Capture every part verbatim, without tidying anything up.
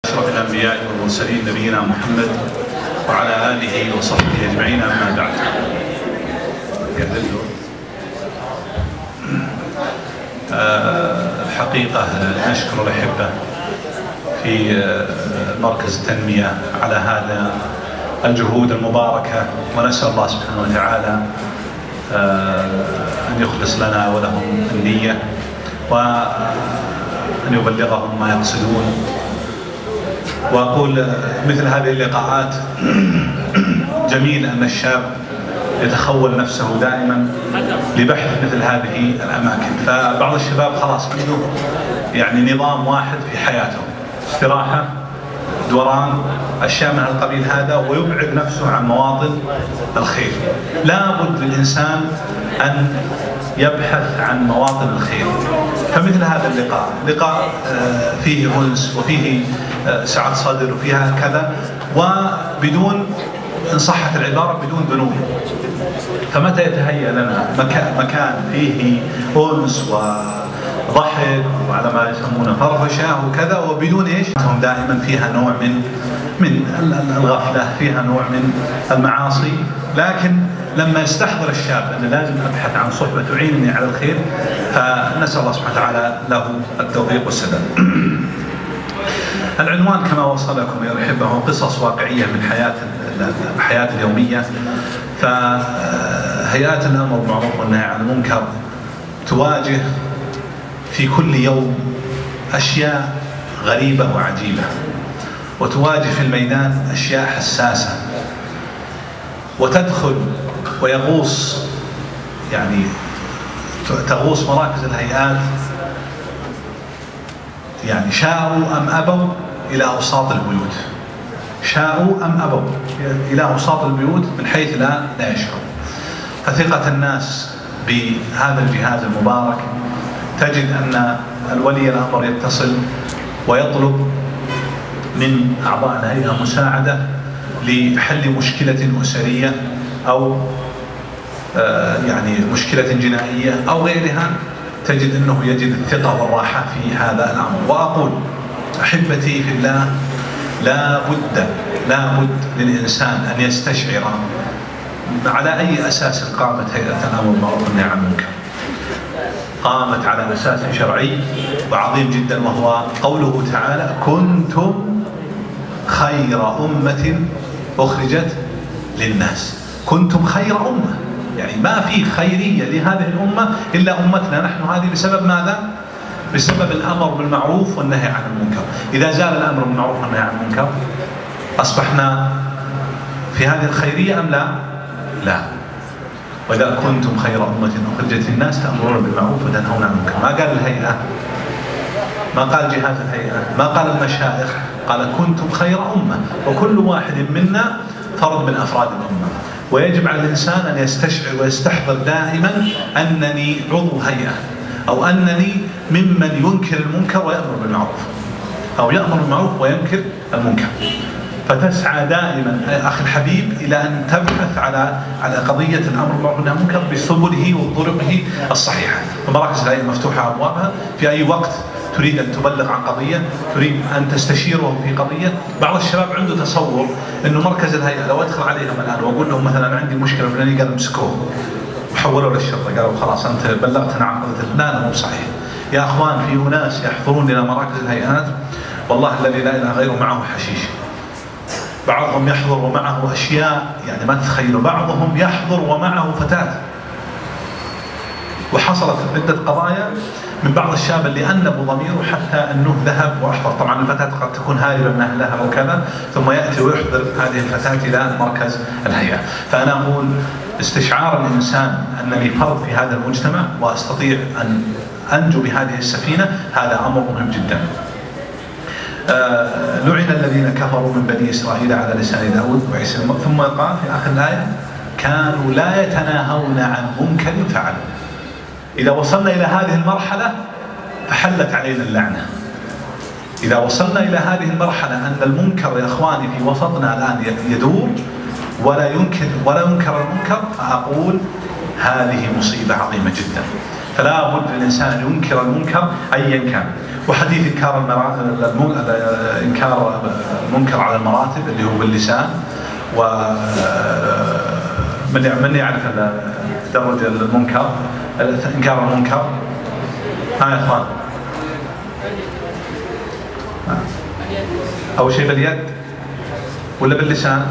أشرف الأنبياء والمرسلين نبينا محمد وعلى آله وصحبه أجمعين، أما بعد. الحقيقة نشكر الأحبة في مركز التنمية على هذا الجهود المباركة، ونسأل الله سبحانه وتعالى أن يخلص لنا ولهم النية وأن يبلغهم ما يقصدون. وأقول مثل هذه اللقاءات جميل أن الشاب يتخول نفسه دائما لبحث مثل هذه الأماكن. فبعض الشباب خلاص عنده يعني نظام واحد في حياته، استراحة، دوران، أشياء من القبيل هذا، ويبعد نفسه عن مواطن الخير. لا بد للإنسان أن يبحث عن مواطن الخير. فمثل هذا اللقاء لقاء فيه أنس وفيه سعة صدر وفيها كذا، وبدون إن صحت العبارة بدون ذنوب. فمتى يتهيأ لنا مكان فيه أنس وضحك وعلى ما يسمونه فرفشة وكذا، وبدون إيش؟ هم دائما فيها نوع من من الغفلة، فيها نوع من المعاصي. لكن لما يستحضر الشاب أن لازم أبحث عن صحبة تعينني على الخير، فنسأل الله سبحانه وتعالى له التوفيق والسداد. العنوان كما وصلكم يا الأحبة هو قصص واقعية من حياة الحياة اليومية. فهيئات الأمر بالمعروف والنهي عن المنكر تواجه في كل يوم أشياء غريبة وعجيبة، وتواجه في الميدان أشياء حساسة، وتدخل ويغوص يعني تغوص مراكز الهيئات يعني شاءوا أم أبوا إلى أوساط البيوت، شاءوا أم أبوا إلى أوساط البيوت من حيث لا لا يشعروا. فثقة الناس بهذا الجهاز المبارك، تجد أن الولي الأمر يتصل ويطلب من أعضاء الهيئة مساعدة لحل مشكلة أسرية أو يعني مشكلة جنائية أو غيرها، تجد أنه يجد الثقة والراحة في هذا الأمر. وأقول أحبتي في الله، لا بد لا بد للإنسان أن يستشعر على أي أساس قامت هيئة الأمر بالمعروف والنهي عن المنكر. قامت على أساس شرعي وعظيم جدا، وهو قوله تعالى: كنتم خير أمة أخرجت للناس. كنتم خير أمة، يعني ما في خيرية لهذه الأمة إلا أمتنا نحن هذه. بسبب ماذا؟ بسبب الأمر بالمعروف والنهي عن المنكر. إذا زال الأمر بالمعروف والنهي عن المنكر أصبحنا في هذه الخيرية أم لا؟ لا. وإذا كنتم خير أمة أخرجت للناس تأمرون بالمعروف وتنهون عن المنكر. ما قال الهيئة، ما قال جهات الهيئة، ما قال المشايخ، قال كنتم خير أمة. وكل واحد منا فرد من أفراد الأمة، ويجب على الإنسان أن يستشعر ويستحضر دائما أنني عضو هيئة، أو أنني ممن ينكر المنكر ويأمر بالمعروف، أو يأمر بالمعروف وينكر المنكر. فتسعى دائما أخي الحبيب إلى أن تبحث على على قضية الأمر بالمعروف والنهي عن المنكر بسبله وطرقه الصحيحة. فمراكز الهيئة مفتوحة أبوابها في أي وقت تريد أن تبلغ عن قضية، تريد أن تستشيرهم في قضية. بعض الشباب عنده تصور أنه مركز الهيئة لو أدخل عليهم الآن وأقول لهم مثلا عندي مشكلة فلانية، قالوا امسكوه وحولوا للشرطة، قالوا خلاص أنت بلغتنا عن قضية. لا، لا، مو صحيح يا أخوان. في أناس يحضرون إلى مراكز الهيئات والله الذي لا إله غيره معه حشيش، بعضهم يحضر ومعه أشياء يعني ما تتخيلوا، بعضهم يحضر ومعه فتاة. وحصلت عدة قضايا من بعض الشاب اللي أنبوا ضميره حتى أنه ذهب وأحضر. طبعا الفتاة قد تكون هاربة من أهلها أو كذا، ثم يأتي ويحضر هذه الفتاة إلى مركز الهيئة. فأنا أقول استشعار الإنسان أنني فرد في هذا المجتمع وأستطيع أن أنجو بهذه السفينة، هذا أمر مهم جدا. آه لعن الذين كفروا من بني إسرائيل على لسان داود وعيسى. ثم قال في آخر الآية: كانوا لا يتناهون عن منكر فعلوا. إذا وصلنا إلى هذه المرحلة فحلت علينا اللعنة. إذا وصلنا إلى هذه المرحلة أن المنكر يا أخواني في وسطنا الآن يدور ولا ينكر ولا ينكر المنكر، فأقول هذه مصيبة عظيمة جدا. فلا بد للإنسان أن ينكر المنكر أيا كان. وحديث إنكار إنكار المنكر على المراتب اللي هو باللسان. و من يعرف تدرج المنكر، إنكار المنكر؟ ها يا إخوان، أول شيء باليد ولا باللسان؟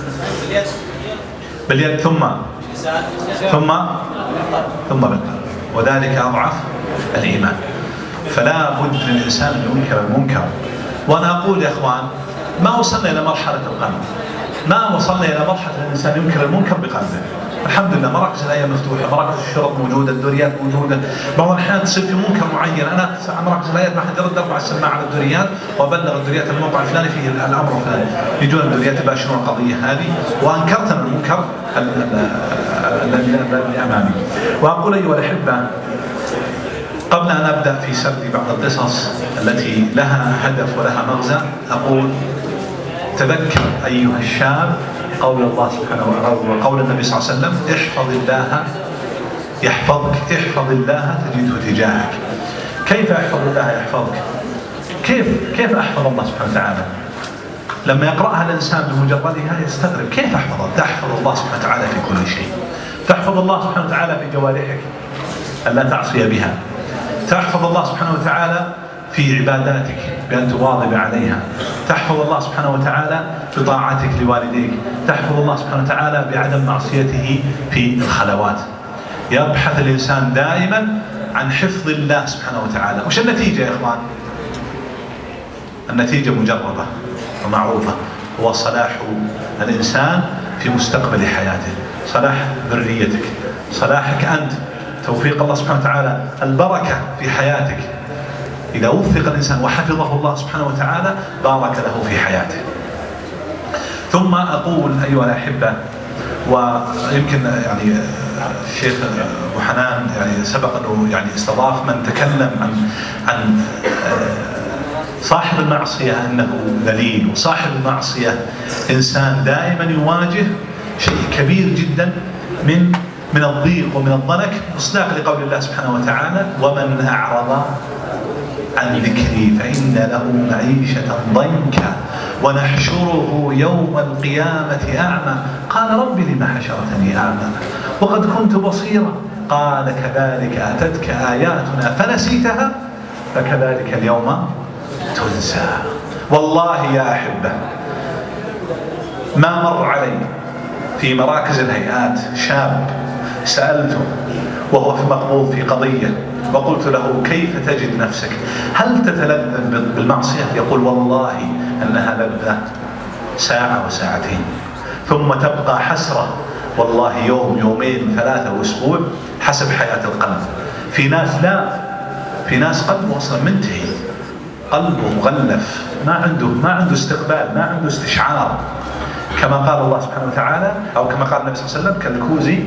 باليد ثم ثم ثم بالقلب، وذلك أضعف الإيمان. فلا بد للإنسان أن ينكر المنكر. وأنا أقول يا إخوان، ما وصلنا إلى مرحلة القلب، ما وصلنا إلى مرحلة الإنسان ينكر المنكر بقلبه. الحمد لله مراكز الآية مفتوحة، مراكز الشرط موجودة، الدوريات موجودة. بعض الأحيان تصير في منكر معين، أنا مراكز الآيات ما حد يرد أرفع السماعة على الدوريات وأبلغ الدوريات الموقع الفلاني فيه الأمر الفلاني، يجون الدوريات يباشرون القضية هذه، وأنكرت المنكر اللي أمامي. وأقول أيها الأحبة، قبل أن أبدأ في سرد بعض القصص التي لها هدف ولها مغزى، أقول تذكر أيها الشاب قول الله سبحانه وتعالى وقول النبي صلى الله عليه وسلم: احفظ الله يحفظك، احفظ الله تجده تجاهك. كيف احفظ الله يحفظك؟ كيف كيف احفظ الله سبحانه وتعالى؟ لما يقرأها الإنسان بمجردها يستغرب، كيف احفظ؟ تحفظ الله سبحانه وتعالى في كل شيء. تحفظ الله سبحانه وتعالى في جوارحك ألا تعصي بها. تحفظ الله سبحانه وتعالى في عباداتك بأن تواظب عليها. تحفظ الله سبحانه وتعالى بطاعتك لوالديك. تحفظ الله سبحانه وتعالى بعدم معصيته في الخلوات. يبحث الإنسان دائما عن حفظ الله سبحانه وتعالى. وش النتيجة يا إخوان؟ النتيجة مجربة ومعروفة، هو صلاح الإنسان في مستقبل حياته، صلاح ذريتك، صلاحك أنت، توفيق الله سبحانه وتعالى، البركة في حياتك. إذا وفق الإنسان وحفظه الله سبحانه وتعالى بارك له في حياته. ثم أقول أيها الأحبة، ويمكن يعني الشيخ أبو حنان يعني سبق أنه يعني استضاف من تكلم عن عن صاحب المعصية أنه ذليل، وصاحب المعصية إنسان دائما يواجه شيء كبير جدا من من الضيق ومن الضنك، مصداق لقول الله سبحانه وتعالى: ومن أعرض عن ذكري فإن له معيشة ضنكا ونحشره يوم القيامة أعمى قال رب لم حشرتني أعمى وقد كنت بصيرا قال كذلك أتتك آياتنا فنسيتها فكذلك اليوم تنسى. والله يا أحبة ما مر علي في مراكز الهيئات شاب سألته وهو في مقبوض في قضية وقلت له: كيف تجد نفسك؟ هل تتلذذ بالمعصية؟ يقول: والله أنها لذة ساعة وساعتين، ثم تبقى حسرة والله يوم يومين ثلاثة وأسبوع حسب حياة القلب. في ناس لا، في ناس قلبه أصلا منتهي، قلبه مغلف، ما عنده ما عنده استقبال، ما عنده استشعار، كما قال الله سبحانه وتعالى أو كما قال النبي صلى الله عليه وسلم: كالكوزي.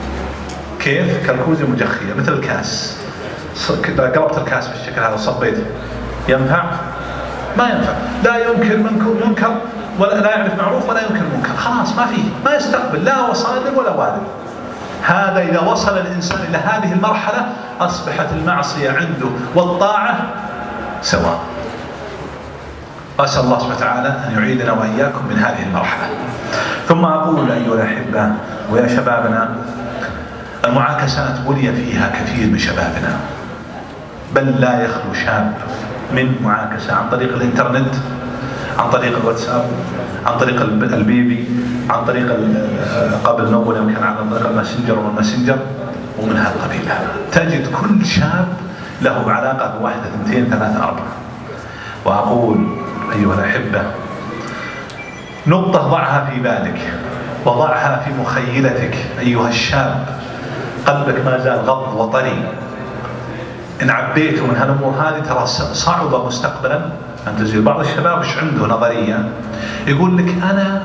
كيف؟ كالكوزي مجخية، مثل الكاس. إذا قلبت الكاس بالشكل هذا صبيت ينفع؟ ما ينفع. لا ينكر منكر ولا لا يعرف معروف ولا ينكر منكر، خلاص ما فيه، ما يستقبل لا وصادر ولا وارد. هذا إذا وصل الإنسان إلى هذه المرحلة أصبحت المعصية عنده والطاعة سواء. أسأل الله سبحانه وتعالى أن يعيدنا وإياكم من هذه المرحلة. ثم أقول أيها الأحبة ويا شبابنا، المعاكسات بلي فيها كثير من شبابنا، بل لا يخلو شاب من معاكسة عن طريق الإنترنت، عن طريق الواتساب، عن طريق البيبي، عن طريق قبل نوبل يمكن عن طريق الماسنجر والماسنجر ومن هالقبيل. تجد كل شاب له علاقة بواحدة اثنتين ثلاثة أربعة. وأقول أيها الأحبة، نقطة ضعها في بالك وضعها في مخيلتك أيها الشاب، قلبك ما زال غض وطري. إن عبيته من هالأمور هذه ترى صعب مستقبلا أن تزيل. بعض الشباب وش عنده نظرية يقول لك: أنا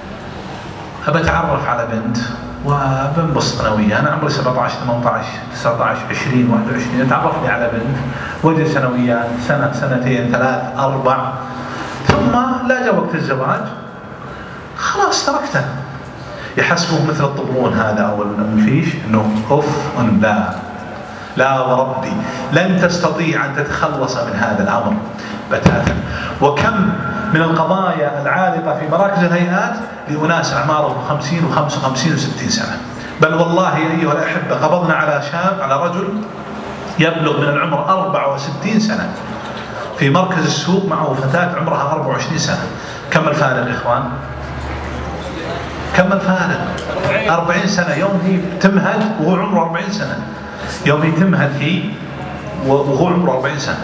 أبى أتعرف على بنت وبنبسط أنا وياها، أنا عمري سبعة عشر ثمانية عشر تسعة عشر عشرين واحد وعشرين، تعرفني على بنت وجلس أنا وياها سنة سنتين ثلاث أربع، ثم لا جاء وقت الزواج خلاص تركته. يحسبه مثل الطبرون هذا أو المفيش، إنه أوف لا لا وربي لن تستطيع أن تتخلص من هذا الأمر بتاتا. وكم من القضايا العالقة في مراكز الهيئات لأناس أعمارهم خمسين وخمسة وخمسين وستين سنة. بل والله أيها الأحبة قبضنا على شاب، على رجل يبلغ من العمر أربعة وستين سنة في مركز السوق معه فتاة عمرها أربعة وعشرين سنة. كم الفارق يا إخوان؟ كم الفارق؟ أربعين سنة. يوم هي تمهد وهو عمره أربعين سنة، يوم هي تمهد هي وهو عمره أربعين سنة.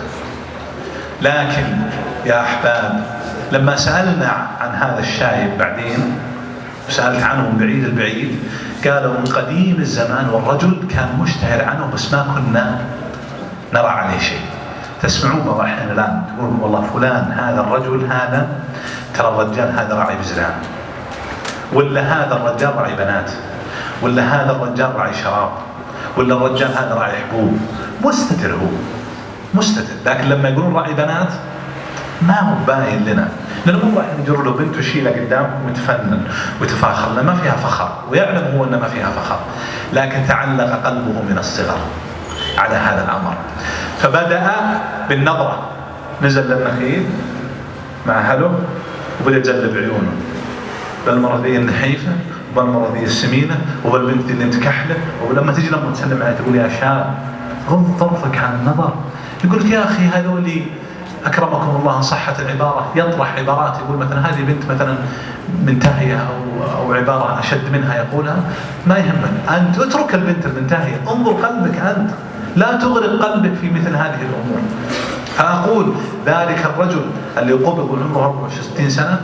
لكن يا أحباب لما سألنا عن هذا الشايب بعدين، سألت عنه من بعيد البعيد، قالوا من قديم الزمان والرجل كان مشتهر عنه بس ما كنا نرى عليه شيء. تسمعون والله احيانا الآن تقول والله فلان هذا الرجل هذا ترى الرجال هذا راعي بزران، ولا هذا الرجال راعي بنات، ولا هذا الرجال راعي شراب، ولا الرجال هذا راعي حبوب. مستتر، هو مستتر. لكن لما يقولون راعي بنات ما هو باين لنا، لأنه مو راح يجر له بنت وشيله قدام ويتفنن ويتفاخر، لأن ما فيها فخر، ويعلم هو أن ما فيها فخر، لكن تعلق قلبه من الصغر على هذا الأمر. فبدأ بالنظرة، نزل للنخيل مع أهله وبدأ يجلب عيونه، بالمرة ذي النحيفة وبالمرة ذي السمينة وبالبنت اللي متكحلة. ولما تجي لما تسلم عليها تقول يا شاب غض طرفك عن النظر. يقول لك يا أخي هذول أكرمكم الله صحة العبارة يطرح عبارات، يقول مثلا هذه بنت مثلا منتهية أو أو عبارة أشد منها يقولها، ما يهمك أنت اترك البنت المنتهية، انظر قلبك أنت، لا تغرق قلبك في مثل هذه الأمور. فأقول ذلك الرجل اللي قبض عمره أربعة وستين سنة،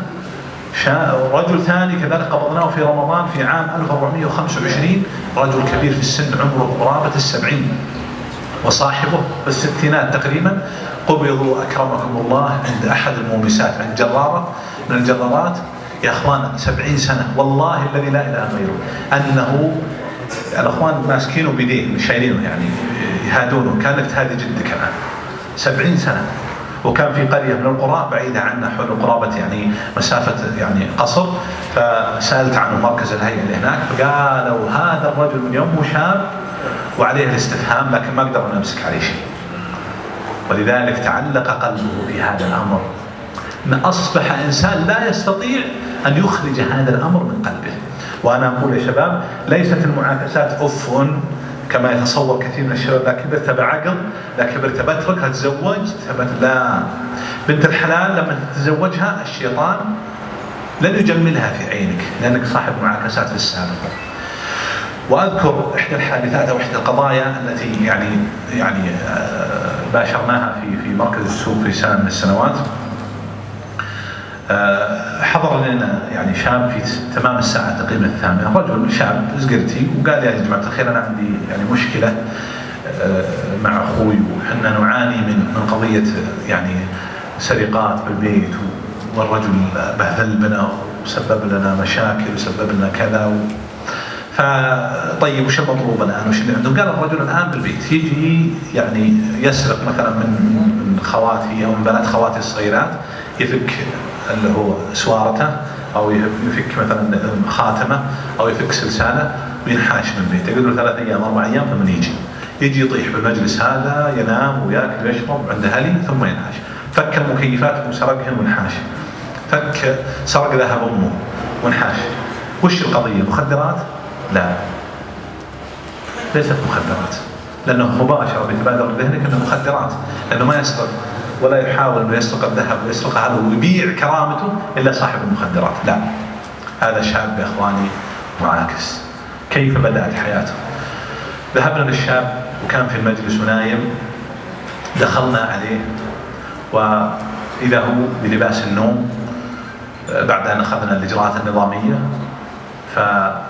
رجل ثاني كذلك قبضناه في رمضان في عام ألف وأربعمائة وخمسة وعشرين، رجل كبير في السن عمره قرابة السبعين وصاحبه في الستينات تقريبا، قبضوا أكرمكم الله عند أحد المومسات، عند جرارة من الجرارات. يا أخوان سبعين سنة والله الذي لا إله غيره، أنه الأخوان ماسكينه بيديه شايلينه يعني يهادونه، كانت هذه جد كمان. سبعين سنة، وكان في قرية من القرى بعيدة عنا حول قرابة يعني مسافة يعني قصر. فسألت عنه مركز الهيئة اللي هناك، فقالوا هذا الرجل من يومه شاب وعليه الاستفهام، لكن ما قدرنا نمسك عليه شيء. ولذلك تعلق قلبه بهذا الأمر، ما أصبح إنسان لا يستطيع أن يخرج هذا الأمر من قلبه. وأنا أقول يا شباب ليست المعاكسات أف كما يتصور كثير من الشباب، لا كبرت بعقل، لا كبرت بترك، هتزوج ثبت. لا، بنت الحلال لما تتزوجها الشيطان لن يجملها في عينك لأنك صاحب معاكسات في السابق. وأذكر إحدى الحادثات أو إحدى القضايا التي يعني يعني باشرناها في في مركز السوق في سنة من السنوات. حضر لنا يعني شاب في تمام الساعة تقريبا الثامنة، رجل شاب زقرتي، وقال يا جماعة الخير أنا عندي يعني مشكلة مع أخوي، وحنا نعاني من من قضية يعني سرقات بالبيت، والرجل بهذلنا وسبب لنا مشاكل وسبب لنا كذا و... فطيب وش المطلوب الآن وش اللي عندهم؟ قال الرجل الآن بالبيت يجي يعني يسرق مثلا من من خواتي أو من بنات خواتي الصغيرات، يفك اللي هو سوارته أو يفك مثلا خاتمه أو يفك سلسالة وينحاش من البيت. يقول له ثلاث أيام أربع أيام ثم يجي يجي يطيح بالمجلس هذا، ينام ويأكل ويشرب عند أهلي ثم ينحاش. فك المكيفات وسرقهن وانحاش، فك سرق ذهب أمه وانحاش. وش القضية؟ مخدرات؟ لا، ليست مخدرات، لأنه مباشرة بتبادر ذهنك أنه مخدرات، لأنه ما يسرق ولا يحاول أنه يسرق الذهب ويسرق هذا ويبيع كرامته إلا صاحب المخدرات. لا، هذا شاب يا إخواني معاكس. كيف بدأت حياته؟ ذهبنا للشاب وكان في المجلس ونايم، دخلنا عليه وإذا هو بلباس النوم بعد أن أخذنا الإجراءات النظامية، فكان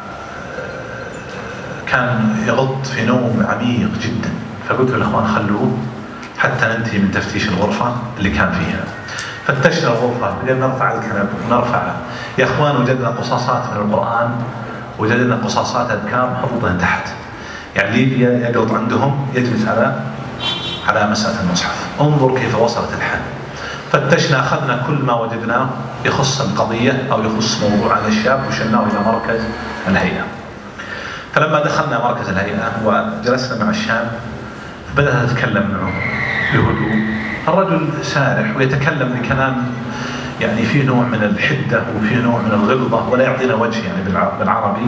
يغط في نوم عميق جدا. فقلت للإخوان خلوه حتى ننتهي من تفتيش الغرفة اللي كان فيها. فتشنا الغرفة، بدأنا نرفع الكنب ونرفعه. يا إخوان وجدنا قصاصات من القرآن، وجدنا قصاصات أذكار محطوطة تحت، يعني اللي يقلط عندهم يجلس على على مسألة المصحف. انظر كيف وصلت الحال. فتشنا، أخذنا كل ما وجدناه يخص القضية أو يخص موضوع هذا الشاب وشلناه إلى مركز الهيئة. فلما دخلنا مركز الهيئة وجلسنا مع الشاب بدأت تتكلم معه بهدوء. الرجل سارح ويتكلم بكلام يعني فيه نوع من الحدة وفيه نوع من الغلظة ولا يعطينا وجه يعني بالعربي.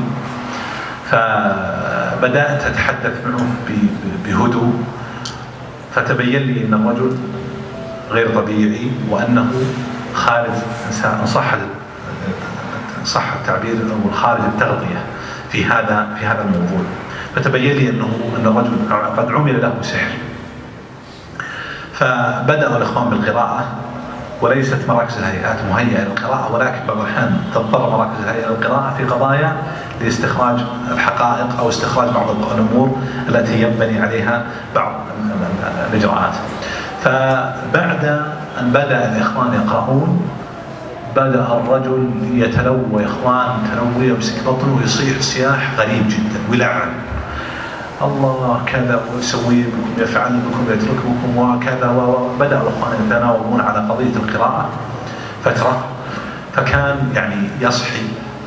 فبدأت أتحدث معه بهدوء، فتبين لي أن الرجل غير طبيعي وأنه خارج إنسان صح صح التعبير أو خارج التغطية في هذا في هذا الموضوع. فتبين لي أنه أن الرجل قد عمل له سحر. فبدأوا الإخوان بالقراءة، وليست مراكز الهيئات مهيئة للقراءة، ولكن بعض الأحيان تضطر مراكز الهيئة للقراءة في قضايا لاستخراج الحقائق أو استخراج بعض الأمور التي ينبني عليها بعض الإجراءات. فبعد أن بدأ الإخوان يقرؤون بدأ الرجل يتلوى، يا إخوان تلوي، يمسك بطنه ويصيح صياح غريب جدا ويلعن الله كذا ويسوي بكم، يفعل بكم، يترك بكم وكذا. وبدأ الإخوان يتناوبون على قضية القراءة فترة، فكان يعني يصحي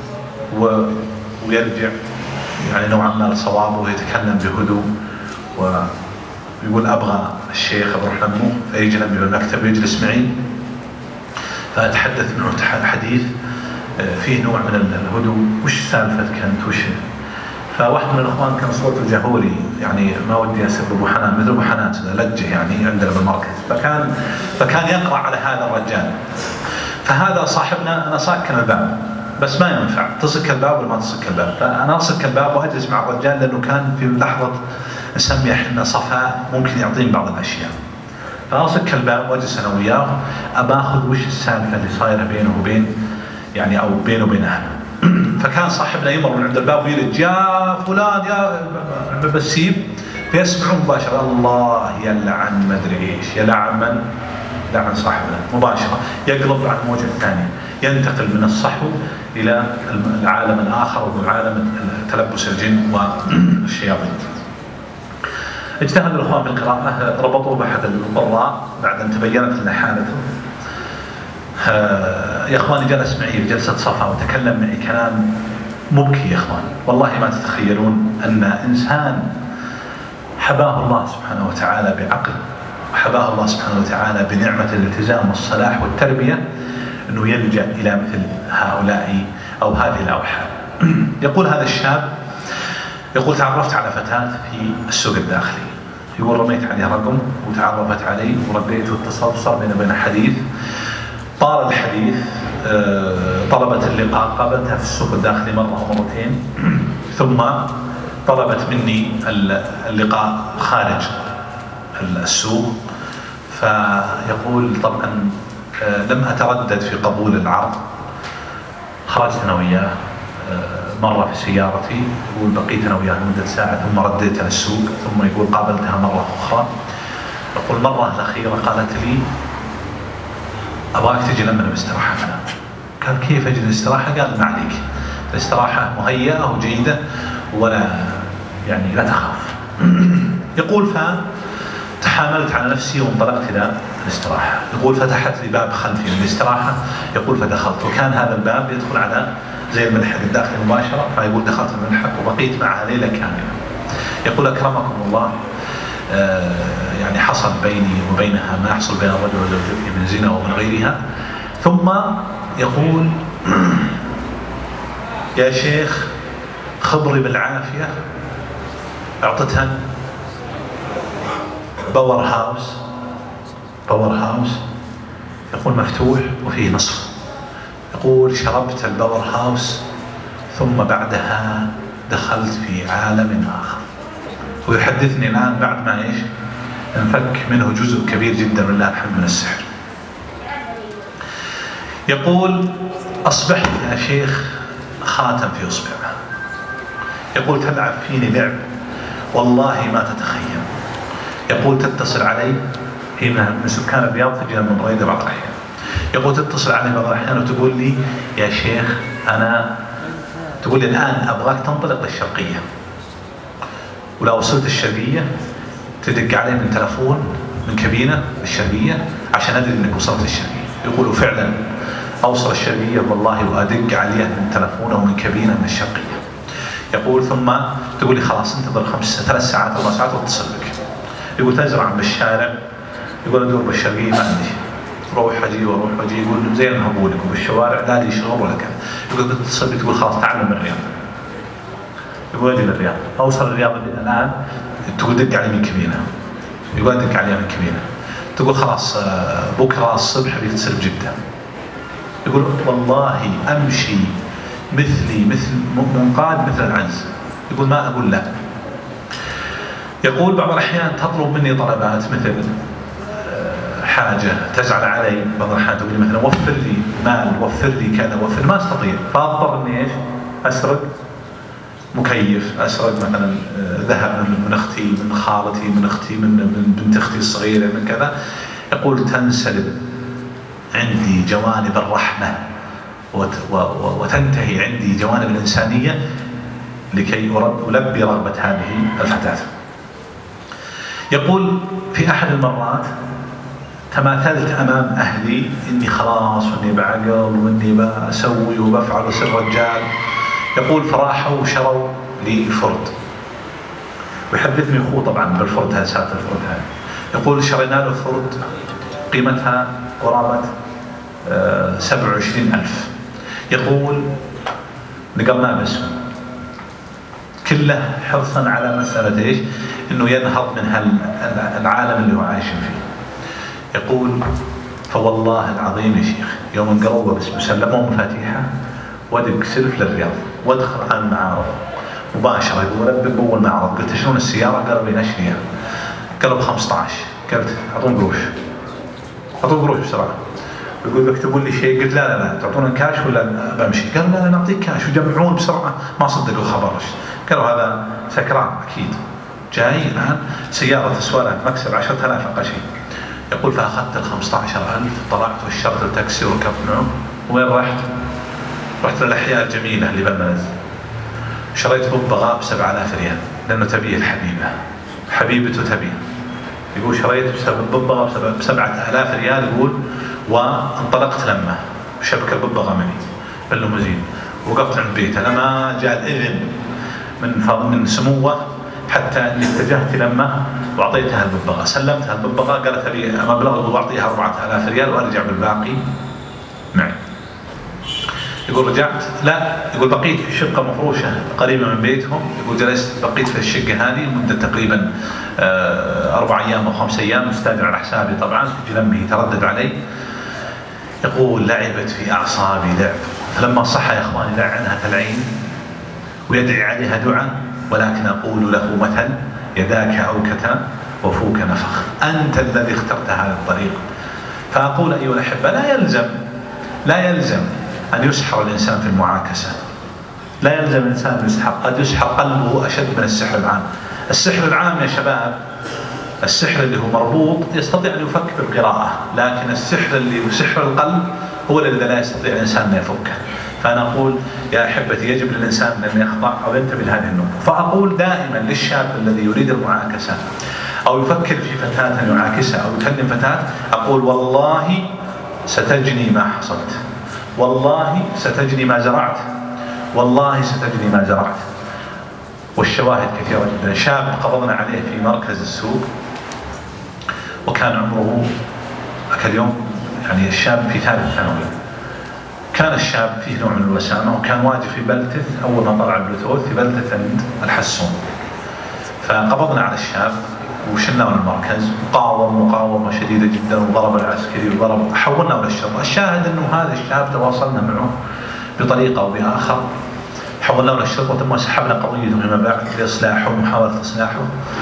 ويرجع يعني نوعا ما لصوابه ويتكلم بهدوء ويقول أبغى الشيخ أبغى أروح لأمه، فيجي لم المكتب ويجلس معي فأتحدث معه حديث فيه نوع من الهدوء. وش سالفتك أنت وش؟ فواحد من الإخوان كان صوته جهوري، يعني ما ودي أسب أبو حنان، مثل أبو حنان لجه يعني عندنا بالمركز، فكان فكان يقرأ على هذا الرجال. فهذا صاحبنا أنا ساكن الباب بس ما ينفع تصك الباب ولا ما تصك الباب، فأنا أصك الباب وأجلس مع الرجال لأنه كان في لحظة نسمي احنا صفاء ممكن يعطيني بعض الأشياء. فأصك الباب وأجلس أنا وياه أباخذ وش السالفة اللي صايرة بينه وبين يعني أو بينه وبين أهله. فكان صاحبنا يمر من عند الباب ويلج يا فلان يا بسيب، فيسمعون مباشرة الله يلعن مدري ايش، يلعن من؟ لعن صاحبنا مباشرة، يقلب عن الموجة الثانية، ينتقل من الصحو إلى العالم الآخر وهو عالم تلبس الجن والشياطين. اجتهد الأخوان بالقراءة، ربطوه بأحد القراء بعد أن تبينت لنا حالته. يا إخواني جلس معي بجلسة صفا وتكلم معي كلام مبكي. يا إخوان والله ما تتخيلون أن إنسان حباه الله سبحانه وتعالى بعقل وحباه الله سبحانه وتعالى بنعمة الالتزام والصلاح والتربية أنه يلجأ إلى مثل هؤلاء أو هذه الأوحال. يقول هذا الشاب، يقول تعرفت على فتاة في السوق الداخلي، يقول رميت عليه رقم وتعرفت عليه ورديت واتصلت، صار بيننا وبين حديث، طال الحديث، طلبت اللقاء، قابلتها في السوق الداخلي مرة ومرتين، ثم طلبت مني اللقاء خارج السوق. فيقول طبعا لم أتردد في قبول العرض، خرجت أنا وياه مرة في سيارتي، يقول بقيت أنا وياه لمدة ساعة ثم رديت على السوق، ثم يقول قابلتها مرة أخرى. يقول مرة الأخيرة قالت لي أبغاك تجي لما باستراحة معنا. قال كيف أجي الاستراحة؟ قال ما عليك، الاستراحة مهيئة وجيدة ولا يعني لا تخاف. يقول فتحاملت على نفسي وانطلقت إلى الاستراحة. يقول فتحت لي باب خلفي من الاستراحة، يقول فدخلت، وكان هذا الباب يدخل على زي الملحق الداخلي مباشرة. فيقول دخلت الملحق وبقيت معها ليلة كاملة. يقول أكرمكم الله آه يعني حصل بيني وبينها ما يحصل بين الرجل وزوجته من زنا ومن غيرها. ثم يقول يا شيخ خبري بالعافية، أعطتها باور هاوس، باور هاوس يقول مفتوح وفيه نصف. يقول شربت الباور هاوس ثم بعدها دخلت في عالم آخر. ويحدثني الآن بعد ما إيش انفك منه جزء كبير جدا ولله الحمد من السحر. يقول أصبحت يا شيخ خاتم في إصبعه. يقول تلعب فيني لعب والله ما تتخيل. يقول تتصل علي، هي من سكان الرياض تجي من بريدة بعض الأحيان. يقول تتصل علي بعض الأحيان وتقول لي يا شيخ أنا، تقول لي الآن أبغاك تنطلق للشرقية، ولو وصلت الشرقية تدق علي من تلفون من كابينة الشرقية عشان أدري أنك وصلت للشرقية. يقولوا فعلا أوصل الشرقية والله وأدق عليه من تلفونه ومن كابينة من الشرقية. يقول ثم تقول لي خلاص انتظر خمس ثلاث ساعات أربع ساعات واتصل بك. يقول تزرع بالشارع، يقول ادور بالشرقيه ما عندي، روح اجي واروح واجي، يقول زي انهبولك وبالشوارع لا لي شغل ولا كذا. يقول تتصل بي تقول خلاص تعال من الرياض، يقول اجي للرياض، اوصل الرياض الان تقول دق علي من كبينه، يقول ادق عليها من كبينه، تقول خلاص بكره الصبح بيتصل بجده، يقول والله امشي مثلي مثل منقاد مثل العنز، يقول ما اقول لا. يقول بعض الاحيان تطلب مني طلبات مثل حاجه تزعل علي، بعض الاحيان تقول لي مثلا وفر لي مال، وفر لي كذا، وفر، ما استطيع، فاضطر اني ايش؟ اسرق مكيف، اسرق مثلا ذهب من اختي، من خالتي، من اختي، من من بنت اختي الصغيره، من كذا. يقول تنسلب عندي جوانب الرحمه وتنتهي عندي جوانب الانسانيه لكي البي رغبه هذه الفتاه. يقول في احد المرات تماثلت امام اهلي اني خلاص واني بعقل واني بسوي وبفعل وصير رجال. يقول فراحوا وشروا لي فرد، ويحدثني اخوه طبعا بالفرد هذا، سالفه الفرد هذا. يقول شرينا له فرد قيمتها قرابه أه سبعة وعشرين ألف. يقول نقلناه باسمه، كله حرصا على مساله ايش؟ انه ينهض من العالم اللي هو عايش فيه. يقول فوالله العظيم يا شيخ يوم انقلبوا باسمه سلموه مفاتيحه وادق سلف للرياض وادخل على المعارض مباشره. يقول ادق اول معرض، قلت شلون السياره؟ قالوا لي اشتريها. قالوا ب خمسة عشر. قلت اعطون قروش، اعطون قروش بسرعه. يقول بيكتبون لي شيء، قلت لا لا لا تعطون كاش ولا بمشي؟ قالوا لا لا نعطيك كاش، وجمعون بسرعه. ما صدقوا خبرش، قالوا هذا سكران اكيد جاي الان سياره تسوى له مكسب عشرة آلاف اقل شيء. يقول فاخذت ال خمسة عشر ألف، طلعت واشتريت التاكسي وركبت معه. وين رحت؟ رحت للاحياء الجميله اللي بالمنز، شريت ببغاء ب سبعة آلاف ريال لانه تبيه الحبيبه، حبيبته تبيه. يقول شريت ببغاء ب سبعة آلاف ريال. يقول وانطلقت لمه بشبكه الببغاء معي بالليموزين، وقفت عند بيته لما جاء الاذن من من سموه حتى اني اتجهت لمه واعطيتها الببغاء، سلمتها الببغاء، قالت لي مبلغ واعطيها أربعة آلاف ريال وارجع بالباقي معي. يقول رجعت، لا يقول بقيت في شقه مفروشه قريبه من بيتهم. يقول جلست بقيت في الشقه هذه مده تقريبا اربع ايام او خمس ايام، مستاجر على حسابي طبعا، في جنبه يتردد علي. يقول لعبت في اعصابي لعب، فلما صح يا اخواني لعنها تلعين ويدعي عليها دعاء، ولكن اقول له مثل يداك اوكتا وفوك نفخ، انت الذي اخترت هذا الطريق. فاقول ايها الاحبه لا يلزم لا يلزم أن يسحر الإنسان في المعاكسة، لا يلزم الإنسان أن يسحر، قد يسحر قلبه أشد من السحر العام. السحر العام يا شباب، السحر اللي هو مربوط يستطيع أن يفك بالقراءة، لكن السحر اللي هو سحر القلب هو الذي لا يستطيع الإنسان أن يفكه. فأنا أقول يا أحبتي يجب للإنسان أن يخضع أو ينتبه لهذه النقطة. فأقول دائما للشاب الذي يريد المعاكسة أو يفكر في فتاة يعاكسها أو يكلم فتاة، أقول والله ستجني ما حصلت، والله ستجني ما زرعت، والله ستجني ما زرعت. والشواهد كثيرة جدا. شاب قبضنا عليه في مركز السوق وكان عمره ذاك اليوم يعني الشاب في ثالث ثانوي، كان الشاب فيه نوع من الوسامة، وكان واجد في بلتث أول ما طلع البلوتوث في بلتث عند الحسون. فقبضنا على الشاب وشلناه من المركز، وقاوم مقاومة شديدة جدا وضرب العسكري وضرب، حولناه للشرطة. الشاهد أنه هذا الشاب تواصلنا معه بطريقة أو بآخر، حولناه للشرطة ثم سحبنا قضيته فيما بعد لإصلاحه ومحاولة إصلاحه.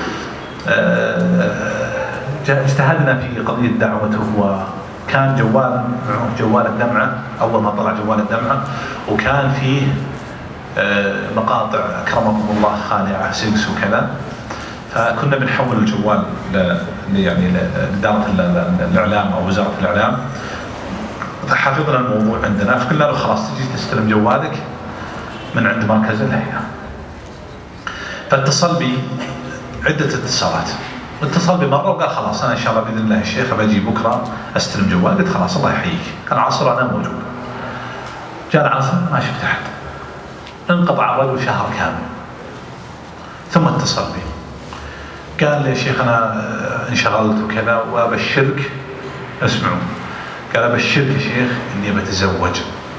اجتهدنا في قضية دعوته، وكان جوال معه جوال الدمعة أول ما طلع جوال الدمعة، وكان فيه مقاطع أكرمكم الله خالعة سكس وكذا. فكنا بنحول الجوال ل يعني لإدارة الإعلام أو وزارة الإعلام، فحفظنا الموضوع عندنا، فقلنا له خلاص تجي تستلم جوالك من عند مركز الهيئة. فاتصل بي عدة اتصالات، اتصل بي مرة وقال خلاص أنا إن شاء الله بإذن الله الشيخ بجي بكرة أستلم جوال. قلت خلاص الله يحييك. كان عصر أنا موجود، جاء العصر ما شفت أحد، انقطع الرجل شهر كامل، ثم اتصل بي قال لي يا شيخ أنا انشغلت وكذا وأبشرك، اسمعوا، قال أبشرك يا شيخ إني بتزوج.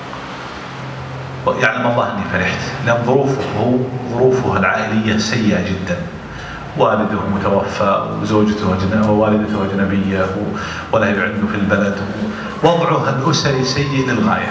يعلم الله إني فرحت، لأن ظروفه هو ظروفه العائلية سيئة جدا، والده متوفى وزوجته أجنبية ووالدته أجنبية ولا هي عنده في البلد، وضعه الأسري سيء للغاية.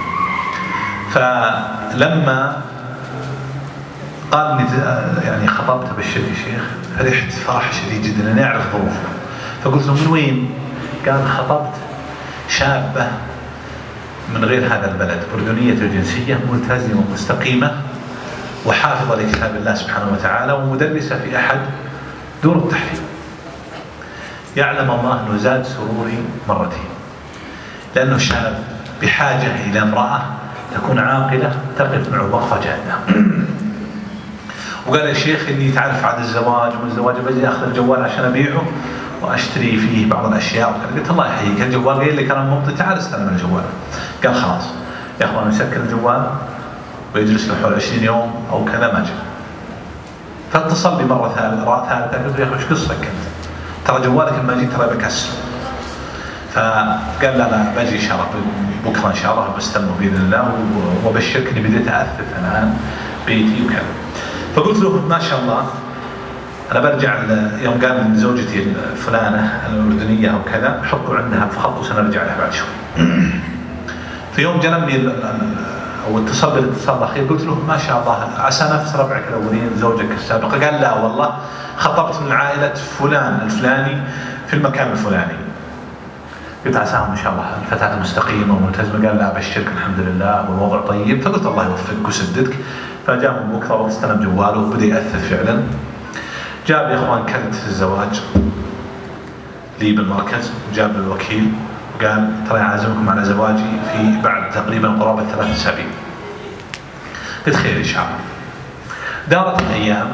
فلما قال إني يعني خطبت بالشيخ يا شيخ فرحت فرح شديد جدا، أنا أعرف ظروفه. فقلت له من وين؟ قال خطبت شابة من غير هذا البلد، أردنية الجنسية، ملتزمة ومستقيمة وحافظة لكتاب الله سبحانه وتعالى ومدرسة في أحد دور التحفيظ. يعلم الله أنه زاد سروري مرتين، لأنه شاب بحاجة إلى امرأة تكون عاقلة تقف معه وقفة جادة. وقال يا شيخ إني تعرف عن الزواج ومن الزواج بجي أخذ الجوال عشان أبيعه وأشتري فيه بعض الأشياء. قلت الله يحييك، الجوال قال لي كلام ممتع، تعال استلم الجوال. قال خلاص يا أخوان يسكر الجوال ويجلس له حول عشرين يوم أو كذا ما جاء. فاتصل بي مرة ثالثة، قلت له يا أخي إيش قصتك أنت؟ ترى جوالك لما جيت ترى بكسره. فقال لا لا باجي إن شاء الله بكرة إن شاء الله بستلمه بإذن الله، وبشرك إني بديت أأثث الآن بيتي وكذا. فقلت له ما شاء الله أنا برجع يوم قال من زوجتي الفلانة الأردنية أو كذا حطوا عندها في خط وسنرجع لها بعد شوي. في يوم جلبني أو اتصل بالاتصال الأخير قلت له ما شاء الله عسى نفس ربعك الأولين زوجك السابقة. قال لا والله خطبت من عائلة فلان الفلاني في المكان الفلاني. قلت عساهم إن شاء الله الفتاة مستقيمة وملتزمة. قال لا أبشرك الحمد لله والوضع طيب. فقلت الله يوفقك ويسددك. فجاء من بكرة واستلم جواله وبدأ يأثث فعلا. جاب يا إخوان كرت الزواج لي بالمركز، وجاب الوكيل وقال ترى أعزمكم على زواجي في بعد تقريبا قرابة ثلاث أسابيع. قلت خير إن شاء الله. دارت الأيام،